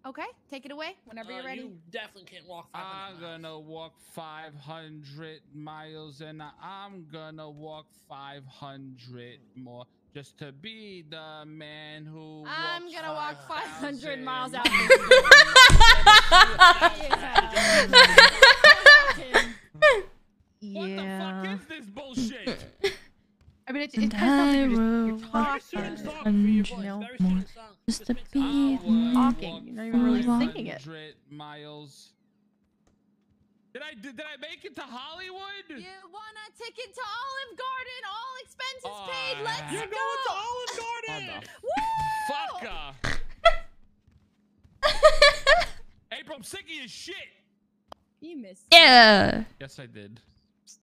Okay, take it away whenever you're ready. You definitely can't walk 500 miles. I'm gonna walk 500 miles and I'm gonna walk 500 more just to be the man who I'm walks gonna walk 500 miles out. What the fuck is this bullshit? I mean, it kind of sounds like you're Very talking. soothing song for No you. Very more. soothing song. Just to makes be sense. Talking. You're not even really singing it. 500 miles. Did I make it to Hollywood? You want a ticket to Olive Garden? All expenses paid. Let's You're go. going to Olive Garden. Fucker. April, I'm sick of your shit. You missed. Yeah. Yes, I did.